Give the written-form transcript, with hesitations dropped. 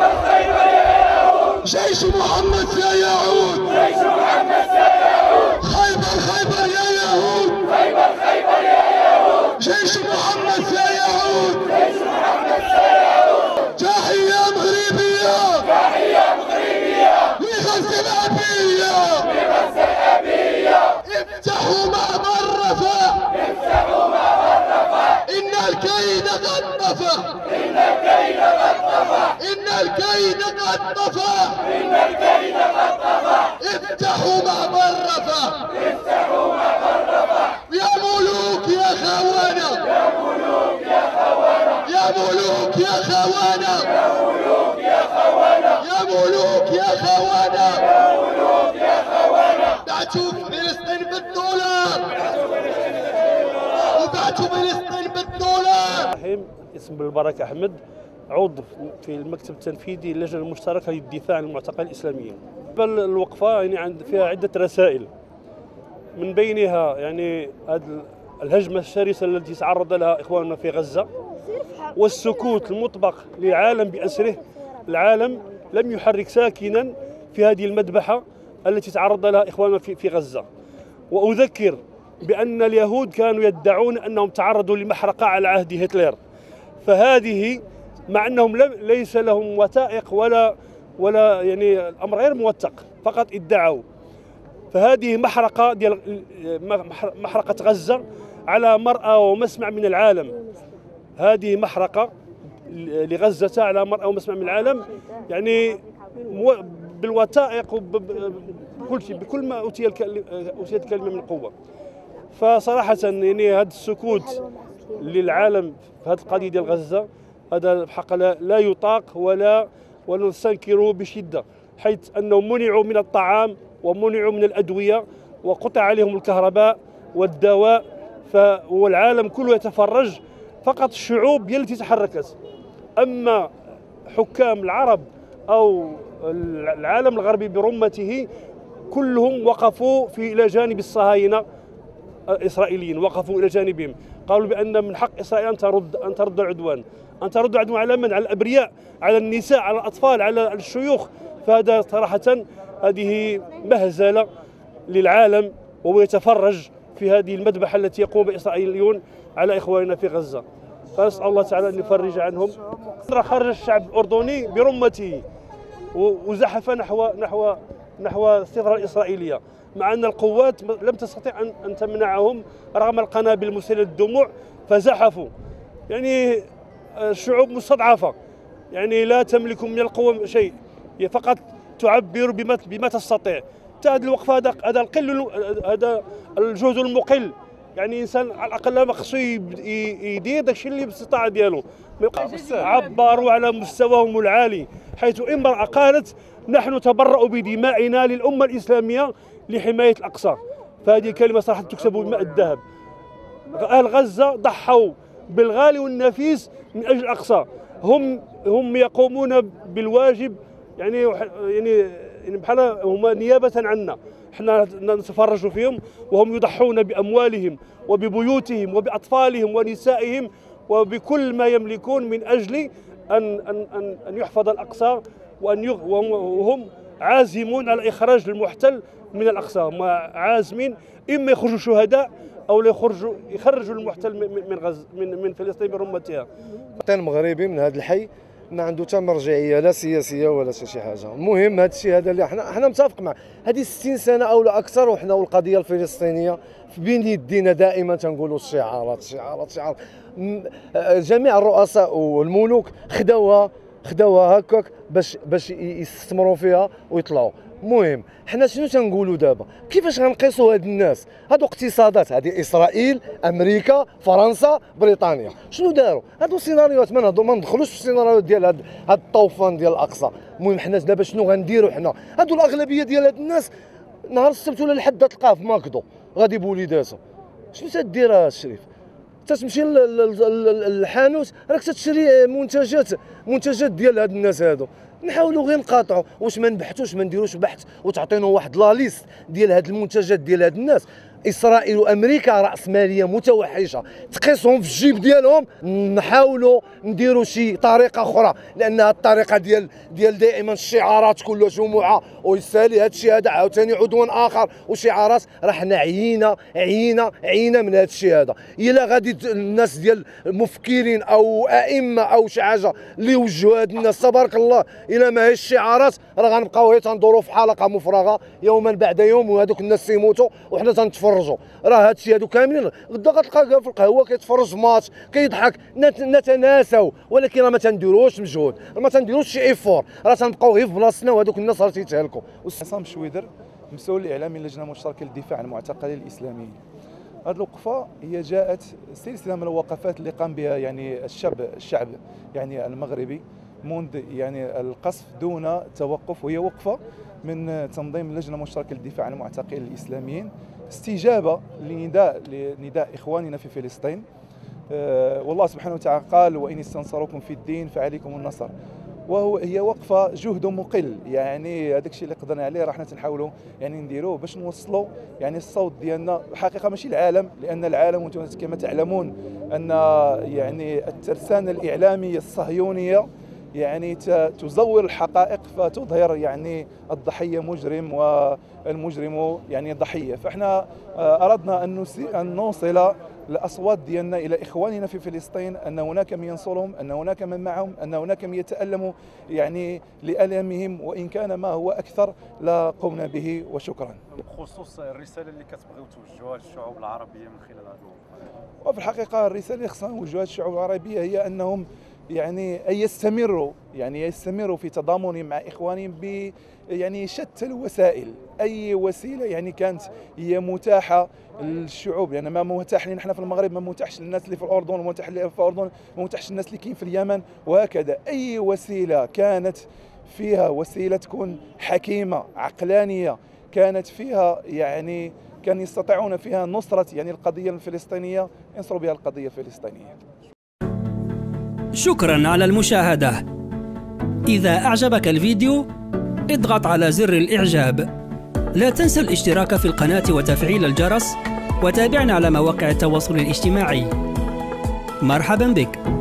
جيش محمد سيعود، جيش محمد سيعود، خيبر خيبر يا يهود، خيبر خيبر يا يهود، جيش محمد سيعود، جيش محمد سيعود، تحية مغربية، تحية مغربية لغزة الأبية، لغزة الأبية، افتحوا معبر رفح، افتحوا معبر رفح، إن الكيد قد طفح، إن الكيد قد طفح، إن الكيد قد طفح، إن الكيد قد طفح، افتحوا معبر رفح، افتحوا معبر رفح، يا ملوك يا خونة، يا ملوك يا خونة، يا ملوك يا خونة، يا ملوك يا خونة، يا ملوك يا خونة، يا ملوك يا خونة، بعتوا فلسطين بالدولار، وبعتوا فلسطين بالدولار. اسم بالبركة أحمد، عضو في المكتب التنفيذي للجنة المشتركة للدفاع عن المعتقلين الإسلاميين. الوقفة يعني فيها عدة رسائل، من بينها يعني هذه الهجمة الشرسة التي تعرض لها إخواننا في غزة، والسكوت المطبق للعالم بأسره. العالم لم يحرك ساكنا في هذه المذبحة التي تعرض لها إخواننا في غزة. وأذكر بأن اليهود كانوا يدعون أنهم تعرضوا لمحرقة على عهد هتلر، فهذه مع أنهم ليس لهم وثائق ولا يعني الأمر غير موثق، فقط ادعوا. فهذه محرقة ديال محرقة غزة على مرأى ومسمع من العالم، هذه محرقة لغزة على مرأى ومسمع من العالم، يعني بالوثائق وبكل شيء، بكل ما أوتيت كلمة من قوة. فصراحة يعني هذا السكوت للعالم في هذه القضية ديال غزة هذا بحق لا يطاق ولا نستنكره بشدة، حيث أنهم منعوا من الطعام ومنعوا من الأدوية وقطع عليهم الكهرباء والدواء، والعالم كله يتفرج، فقط الشعوب هي التي تحركت. أما حكام العرب أو العالم الغربي برمته كلهم وقفوا إلى جانب الصهاينة الإسرائيليين، وقفوا إلى جانبهم، قالوا بأن من حق إسرائيل أن ترد العدوان، أن ترد العدوان على من؟ على الأبرياء، على النساء، على الأطفال، على الشيوخ. فهذا صراحة هذه مهزلة للعالم وهو يتفرج في هذه المذبحة التي يقوم بها الإسرائيليون على إخواننا في غزة. فنسأل الله تعالى أن يفرج عنهم. خرج الشعب الأردني برمته وزحف نحو السفارة الإسرائيلية، مع أن القوات لم تستطيع أن تمنعهم رغم القنابل المسيلة للدموع، فزحفوا. يعني الشعوب مستضعفة، يعني لا تملك من القوة شيء، هي فقط تعبر بما تستطيع. هذه الوقفة هذا الجهد المقل، يعني انسان على الاقل ما خصو يدير داكشي اللي بالاستطاعه ديالو. عبروا على مستواهم العالي، حيث امراه قالت نحن نتبرأ بدمائنا للامه الاسلاميه لحمايه الاقصى. فهذه كلمه صراحه تكسب بماء الذهب. اهل غزه ضحوا بالغالي والنفيس من اجل الاقصى، هم يقومون بالواجب، يعني بحال هما نيابه عنا، احنا نتفرج فيهم وهم يضحون باموالهم وببيوتهم وباطفالهم ونسائهم وبكل ما يملكون من اجل ان يحفظ الاقصى، وهم عازمون على اخراج المحتل من الاقصى. هم عازمين اما يخرجوا شهداء او يخرجوا المحتل من فلسطين برمتها. المواطن المغربي من هذا الحي ما عنده حتى مرجعيه لا سياسيه ولا شي حاجه. المهم هذا الشيء هذا اللي احنا متفق معه، هذه 60 سنه او لا اكثر وحنا والقضيه الفلسطينيه في بين يدينا دائما تنقولوا الشعارات. جميع الرؤساء والملوك خداوها هكاك باش يستثمروا فيها ويطلعوا. المهم حنا شنو تنقولوا دابا؟ كيفاش غنقيسوا هاد الناس؟ هادو اقتصادات، هذه اسرائيل، امريكا، فرنسا، بريطانيا، شنو داروا؟ هادو سيناريوهات ما ندخلوش في السيناريوهات ديال هاد الطوفان ديال الاقصى. المهم حنا دابا شنو غنديروا؟ حنا هادو الاغلبيه ديال هاد الناس نهار السبت ولا الحد تلقاه في ماكدو غادي بوليداتو. شنو تدير الشريف؟ تتمشي للحانوت راك تشري منتجات ديال هاد الناس هادو. نحاولوا غير نقاطعوا، واش ما نبحثوش ما نديروش بحث وتعطينا واحد لا ليست ديال هاد المنتجات ديال هاد الناس؟ اسرائيل وامريكا راسماليه متوحشه تقيسهم في الجيب ديالهم. نحاولوا نديروا شي طريقه اخرى، لان الطريقه ديال دائما الشعارات كل جمعه ويسالي هذا الشيء هذا عاوتاني عدوان اخر وشعارات، راه حنا عينا من هذا الشيء هذا. الا غادي الناس ديال المفكرين او ائمه او شي حاجه اللي يوجهوا هاد الناس تبارك الله، الا ما هيش شعارات راه غنبقاو غير تندوروا في حلقه مفرغه يوما بعد يوم، وهذوك الناس تيموتوا وحنا تنتفرجوا. راه هادشي هادو كاملين غدا غتلقى في القهوه كيتفرج ماتش كيضحك، نتناسوا، ولكن راه ما تنديروش مجهود، ما تنديروش شي ايفور، راه تنبقاو غير في بلاصتنا وهذوك الناس راه تيتهلكوا. عصام شويدر، مسؤول الاعلامي للجنه المشتركه للدفاع عن المعتقلين الاسلاميين. هذه الوقفه هي جاءت سلسله من الوقفات اللي قام بها يعني الشعب يعني المغربي منذ يعني القصف دون توقف، وهي وقفه من تنظيم اللجنه المشتركه للدفاع عن المعتقلين الاسلاميين استجابه لنداء اخواننا في فلسطين. والله سبحانه وتعالى قال: وان استنصروكم في الدين فعليكم النصر. هي وقفه جهد مقل، يعني هذاك الشيء اللي قدرنا عليه راه حنا تنحاولوا يعني نديروه باش نوصلوا يعني الصوت ديالنا. الحقيقه ماشي العالم، لان العالم وانتم كما تعلمون ان يعني الترسانه الاعلاميه الصهيونيه يعني تزور الحقائق فتظهر يعني الضحيه مجرم والمجرم يعني ضحيه. فاحنا اردنا ان نوصل الاصوات ديالنا الى اخواننا في فلسطين، ان هناك من ينصرهم، ان هناك من معهم، ان هناك من يتالموا يعني لالمهم، وان كان ما هو اكثر لا قمنا به. وشكرا. بخصوص الرساله اللي كتبغيو توجهوها للشعوب العربيه من خلال هذا وفي الحقيقه الرساله اللي خصنا نوجهها للشعوب العربيه هي انهم يعني يستمروا في تضامنهم مع اخوانهم ب يعني شتى الوسائل، اي وسيله يعني كانت هي متاحه للشعوب، لان ما متاح لنا احنا في المغرب ما متاحش للناس اللي في الاردن، ومتاح اللي في الاردن ما متاحش للناس اللي كاين في اليمن، وهكذا. اي وسيله كانت فيها وسيله تكون حكيمه عقلانيه، كانت فيها يعني كان يستطيعون فيها نصره يعني القضيه الفلسطينيه، ينصروا بها القضيه الفلسطينيه. شكرا على المشاهدة. إذا أعجبك الفيديو اضغط على زر الإعجاب. لا تنسى الاشتراك في القناة وتفعيل الجرس، وتابعنا على مواقع التواصل الاجتماعي. مرحبا بك.